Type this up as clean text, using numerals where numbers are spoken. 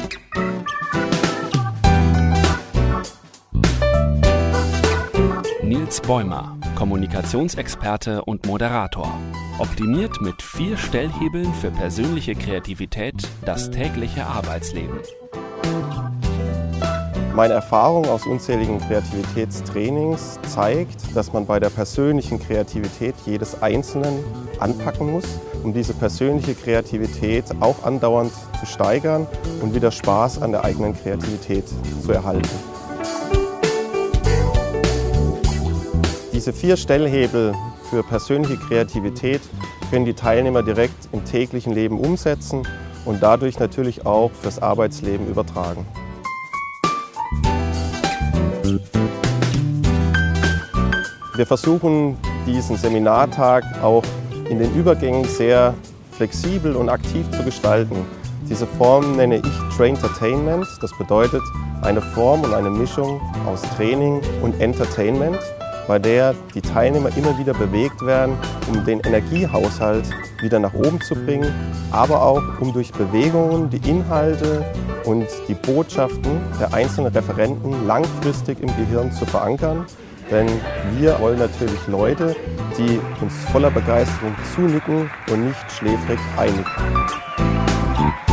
Nils Bäumer, Kommunikationsexperte und Moderator, optimiert mit 4 Stellhebeln für persönliche Kreativität das tägliche Arbeitsleben. Meine Erfahrung aus unzähligen Kreativitätstrainings zeigt, dass man bei der persönlichen Kreativität jedes Einzelnen anpacken muss, um diese persönliche Kreativität auch andauernd zu steigern und wieder Spaß an der eigenen Kreativität zu erhalten. Diese 4 Stellhebel für persönliche Kreativität können die Teilnehmer direkt im täglichen Leben umsetzen und dadurch natürlich auch fürs Arbeitsleben übertragen. Wir versuchen diesen Seminartag auch in den Übergängen sehr flexibel und aktiv zu gestalten. Diese Form nenne ich Traintertainment. Das bedeutet eine Form und eine Mischung aus Training und Entertainment, bei der die Teilnehmer immer wieder bewegt werden, um den Energiehaushalt wieder nach oben zu bringen, aber auch um durch Bewegungen die Inhalte und die Botschaften der einzelnen Referenten langfristig im Gehirn zu verankern. Denn wir wollen natürlich Leute, die uns voller Begeisterung zunicken und nicht schläfrig einnicken.